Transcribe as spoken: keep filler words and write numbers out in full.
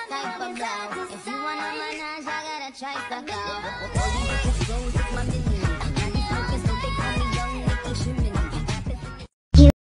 type of blow. If you wanna manage, I gotta try stuck out.